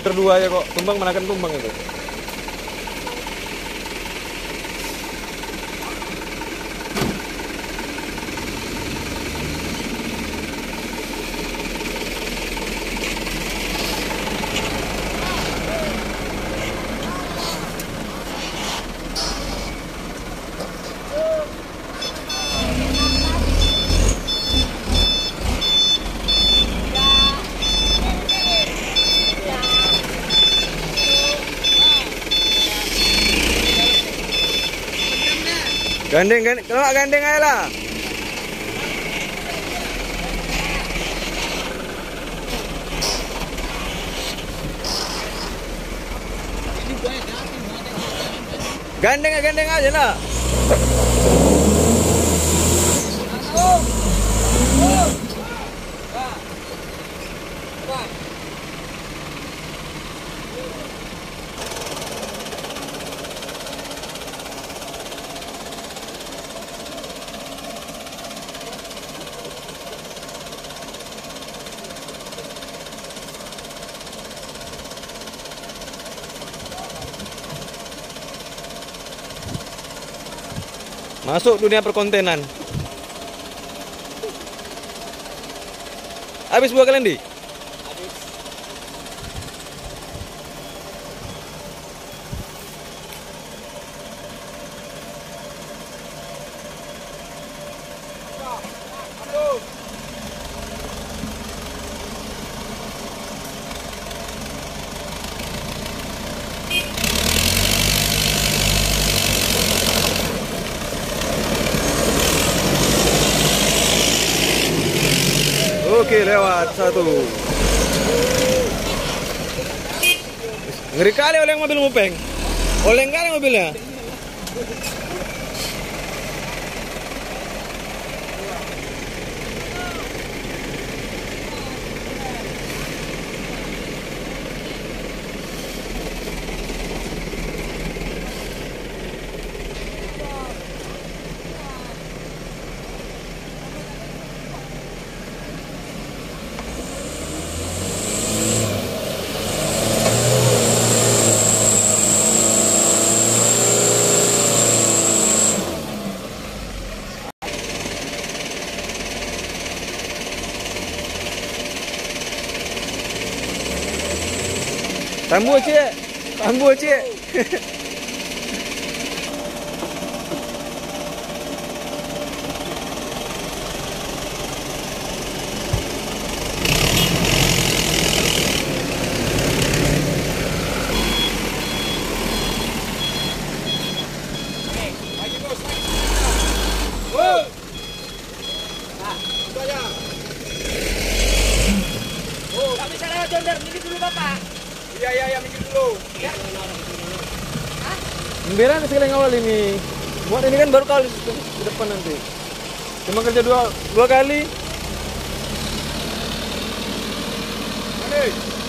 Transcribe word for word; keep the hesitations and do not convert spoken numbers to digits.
Berdua ya kok, tumbang menakan tumbang itu. Gandeng, gandeng, kalau nggak gandeng aja lah. Gandeng, gandeng aja lah. Masuk dunia perkontenan. Habis buah kalian di? Habis. Oke, lewat satu. Ngeri kali oleng mobil Mupeng. Oleng kali mobilnya. Tambu cik, tambu cik. Oh, tak bisa lewat Jonder, ini dulu Bapak. Iya, iya, iya, mikir dulu. Ya. Gembira sekali ngawal ini. Buat ini kan baru kali ke depan nanti. Cuma kerja dua dua kali. Hey.